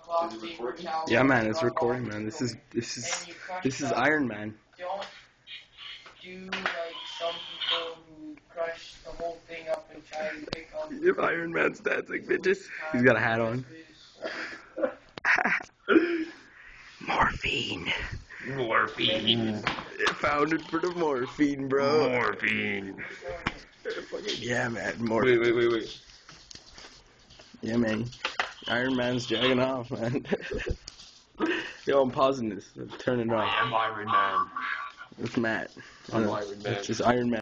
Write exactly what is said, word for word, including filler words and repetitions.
Yeah, man, it's recording, man. This is this is this is Iron Man. Don't do like some people who crush the whole thing up and try to pick up. If Iron Man's dancing, bitches, he's got a hat on. Morphine. Morphine. Founded for the morphine, bro. Morphine. Yeah, man. Morphine. Wait, wait, wait, wait. Yeah, man. Iron Man's jagging off, man. Yo, I'm pausing this. I'm turning it off. I am Iron Man. It's Matt. I'm Uh, Iron Man. It's just Iron Man.